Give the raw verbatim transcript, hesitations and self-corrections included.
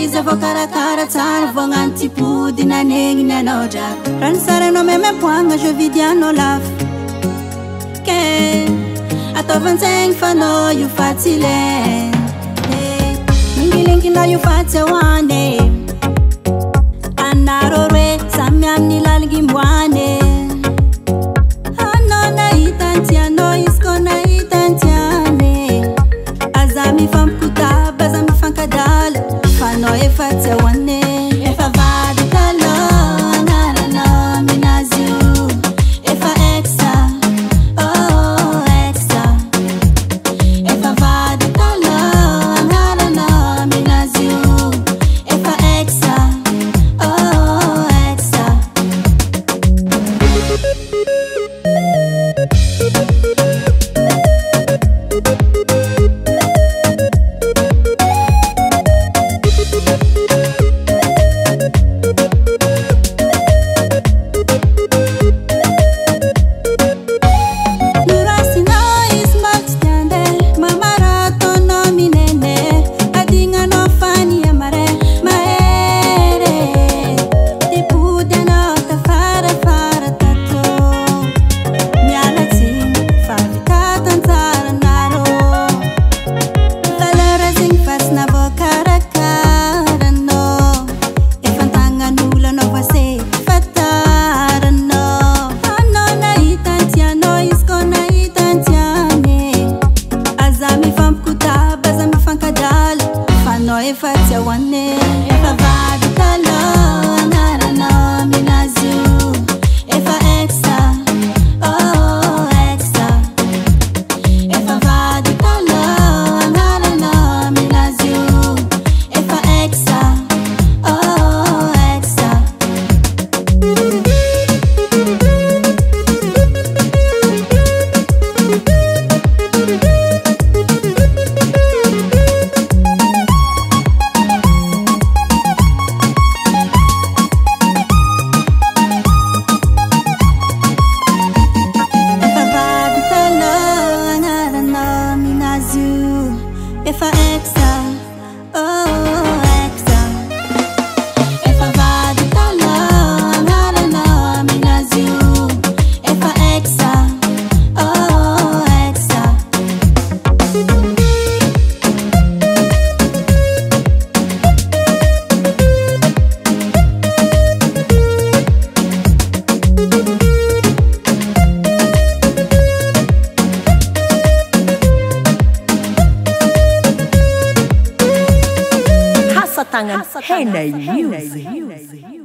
izy vao karakara tsara vao agnantipody nanegniny anao drako raha ny saranao memem-poagna je vidianao lafo ke ataovan-tsaigny fanao io fa tsy ilainy mingilingina io fa tsy ahoany anareo roe samy amin'ny laliny mboany anao nahita antianao izy ko nahita antiany aza mifampikotaba aza mifankadala fanao efa tsy ahoany efa vady taloha agnaranao minazy io efa exa oh exa efa vady taloha agnaranao minazy io efa exa oh exa Hey, music.